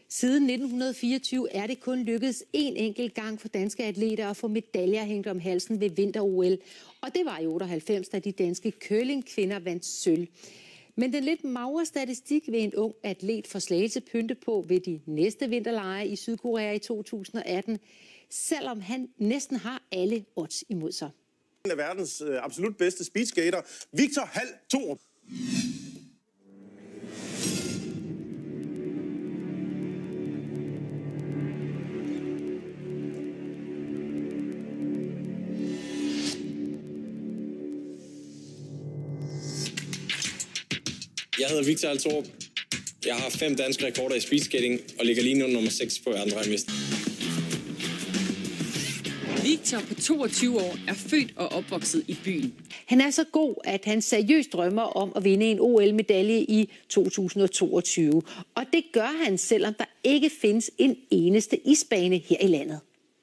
Siden 1924 er det kun lykkedes en enkelt gang for danske atleter at få medaljer hængt om halsen ved vinter-OL. Og det var i 98, da de danske curlingkvinder vandt sølv. Men den lidt magre statistik vil en ung atlet for Slagelse pynte på ved de næste vinterlege i Sydkorea i 2018, selvom han næsten har alle odds imod sig. En af verdens absolut bedste speedskater, Viktor Hald Thorup. Jeg hedder Viktor Hald Thorup. Jeg har 5 danske rekorder i speedskating og ligger lige nu nummer 6 på verdensranglisten. Viktor på 22 år er født og opvokset i byen. Han er så god, at han seriøst drømmer om at vinde en OL-medalje i 2022. Og det gør han, selvom der ikke findes en eneste isbane her i landet.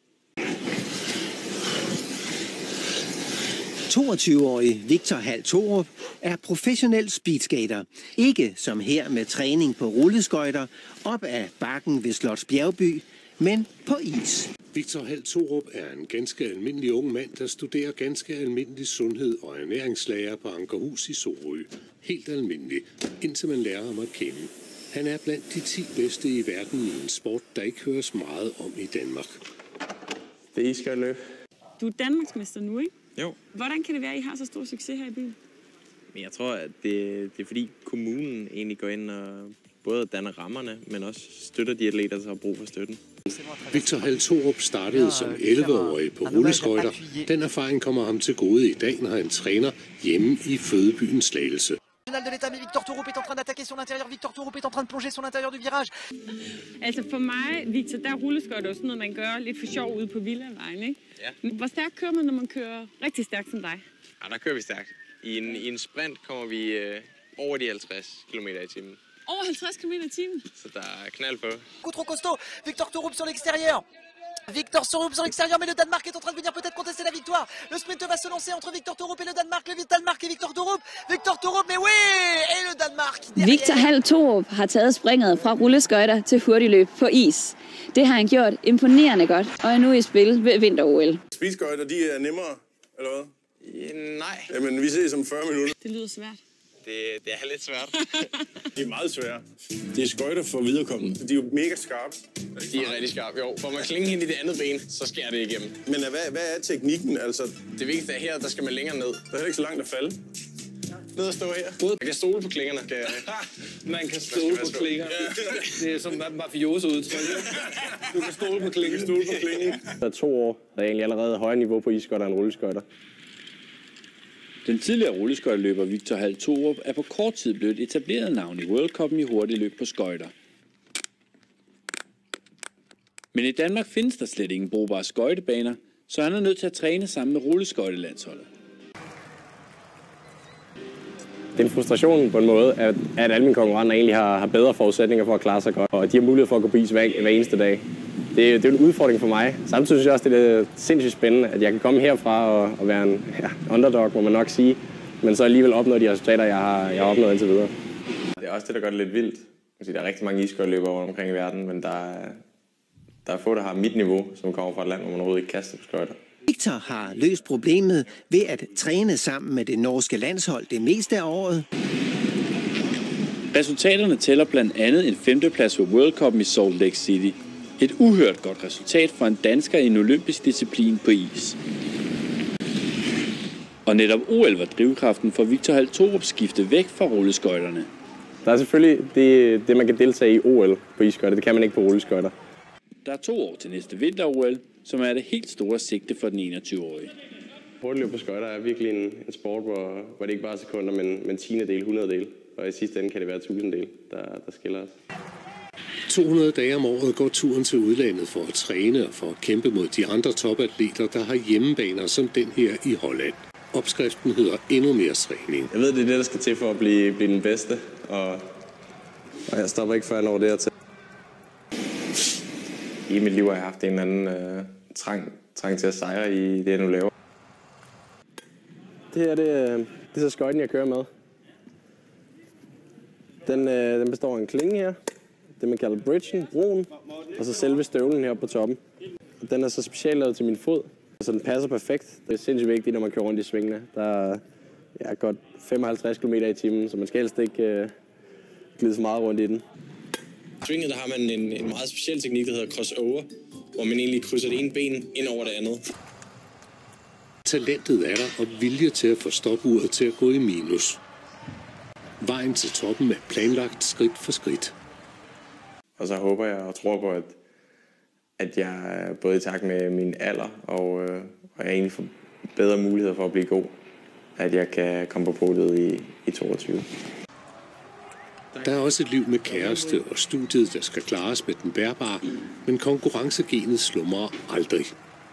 22-årig Viktor Hald Thorup er professionel speedskater. Ikke som her med træning på rulleskøjter op ad bakken ved Slots Bjergby, men på is. Viktor Hald Thorup er en ganske almindelig ung mand, der studerer ganske almindelig sundhed og ernæringslærer på Ankerhus i Sorø. Helt almindelig, indtil man lærer ham at kende. Han er blandt de 10 bedste i verden i en sport, der ikke høres meget om i Danmark. Det er isskøjteløb. Du er danmarksmester nu, ikke? Jo. Hvordan kan det være, at I har så stor succes her i byen? Men jeg tror, at det er fordi kommunen egentlig går ind og både danner rammerne, men også støtter de atleter, der har brug for støtten. Viktor Hald Thorup startede som 11-årig på rulleskøjter. Den erfaring kommer ham til gode i dag, når han træner hjemme i fødebyen Slagelse. De l'état, mais Viktor Thorup est en train d'attaquer sur l'intérieur. Viktor Thorup est en train de plonger sur l'intérieur du virage. Altså for mig, Viktor, der er rulleskøjter også noget, man gør lidt for sjov ude på Villavejen, ikke? Ja. Hvor stærkt kører man, når man kører rigtig stærkt som dig? Ja, der kører vi stærkt. I en sprint kommer vi over de 50 km i timen. Over 50 km i timen? Så der er knald på. Coup trop costaud. Viktor Thorup sur l'extérieur. Viktor Thorup sur l'extérieur, mais le Danemark est en train de venir peut-être contester la victoire. Le sprint va se lancer entre Viktor Thorup et le Danemark. Le Danemark et Viktor Thorup. Viktor Thorup, mais oui! Et le Danemark. Viktor Hald Thorup har taget springet fra rulleskøjter til hurtigløb på is. Det har han gjort imponerende godt, og er nu i spil ved vinter-OL. Speedskøjter, de er nemmere, eller hvad? Nej. Jamen, vi ses om 40 minutter. Det lyder svært. Det er lidt svært. De er meget svære. Det er skøjter for viderekommende. De er jo mega skarpe. De er rigtig skarpe, jo. For man klinge ind i det andet ben, så skærer det igennem. Men hvad er teknikken? Altså, Det vigtigste er her, der skal man længere ned. der er heller ikke så langt at falde. Ned og stå her. Man kan stole på klingerne. Man kan stole på klingerne. Det er som mafioso udtryk. Du kan stole på klingen. Der er 2 år, der er egentlig allerede højere niveau på isskøjter end rulleskøjter. Den tidligere rulleskøjteløber Viktor Hald Thorup er på kort tid blevet etableret navn i World Cup'en i hurtigløb på skøjter. Men i Danmark findes der slet ingen brugbare skøjtebaner, så han er nødt til at træne sammen med rulleskøjtelandsholdet. Det er en frustration på en måde, at alle mine konkurrenter egentlig har bedre forudsætninger for at klare sig godt, og de har mulighed for at gå på is hver eneste dag. Det er en udfordring for mig. Samtidig synes jeg også, det er sindssygt spændende, at jeg kan komme herfra og være en underdog, må man nok sige, men så alligevel opnå de resultater, jeg har opnået indtil videre. Det er også det, der gør det lidt vildt. Der er rigtig mange isskøjteløbere rundt omkring i verden, men der er få, der har mit niveau, som kommer fra et land, hvor man overhovedet ikke kaster på skøjter. Viktor har løst problemet ved at træne sammen med det norske landshold det meste af året. Resultaterne tæller blandt andet en 5. plads ved World Cup'en i Salt Lake City. Et uhørt godt resultat for en dansker i en olympisk disciplin på is. Og netop OL var drivkraften for Viktor Hald Thorup skifte væk fra rulleskøjterne. Der er selvfølgelig det man kan deltage i OL på isskøjter. Det kan man ikke på rulleskøjter. Der er 2 år til næste vinter-OL, som er det helt store sigte for den 21-årige. Hurtigløb på skøjter er virkelig en sport, hvor det ikke bare er sekunder, men 10-100-del. Og i sidste ende kan det være 1000-del, der skiller os. 200 dage om året går turen til udlandet for at træne og for at kæmpe mod de andre topatleter, der har hjemmebaner som den her i Holland. Opskriften hedder endnu mere træning. Jeg ved, det er det, der skal til for at blive den bedste, og jeg stopper ikke før jeg når dertil. I mit liv har jeg haft en eller anden trang til at sejre i det, jeg nu laver. Det her, det er så skøjten, jeg kører med. Den består af en klinge her. det, man kalder bridgen, broen, og så selve støvlen her på toppen. Den er så specielt lavet til min fod, så den passer perfekt. Det er sindssygt vigtigt, når man kører rundt i svingene. Der er godt 55 km i timen, så man skal helst ikke glide så meget rundt i den. I svinget der har man en meget speciel teknik, der hedder crossover, hvor man egentlig krydser det ene ben ind over det andet. Talentet er der, og vilje til at få stopuret til at gå i minus. Vejen til toppen er planlagt skridt for skridt. Og så håber jeg og tror på, at jeg er både i takt med min alder, og jeg egentlig får bedre muligheder for at blive god. At jeg kan komme på podiet i 22. Der er også et liv med kæreste og studiet, der skal klares med den bærbare, men konkurrencegenet slumrer aldrig.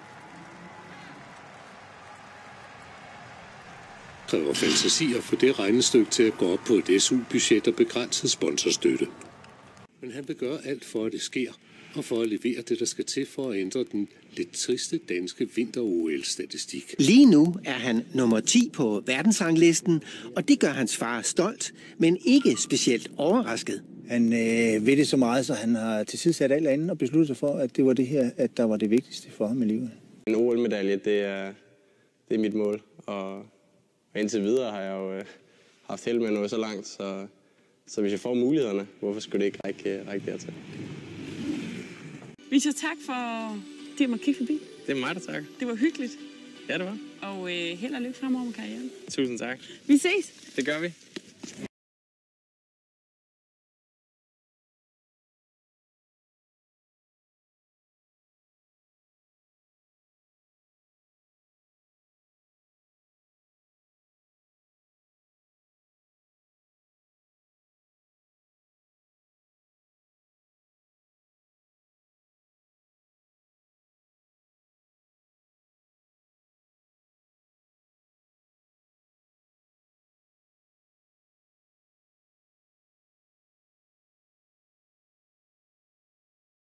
Kræver fantasi at få det regnestykke til at gå op på et SU-budget og begrænset sponsorstøtte. Men han vil gøre alt for, at det sker, og for at levere det, der skal til for at ændre den lidt triste danske vinter-OL-statistik. Lige nu er han nummer 10 på verdensranglisten, og det gør hans far stolt, men ikke specielt overrasket. Han ved det så meget, så han har tilsidesat alt andet og besluttet sig for, at det var det her, at der var det vigtigste for ham i livet. En OL-medalje, det er mit mål, og indtil videre har jeg jo haft held med noget så langt, så hvis jeg får mulighederne, hvorfor skulle det ikke række dertil? Viktor, tak for det, at man kigge forbi. Det er mig, der takker. Det var hyggeligt. Ja, det var. Og held og lykke fremover med karrieren. Tusind tak. Vi ses. Det gør vi.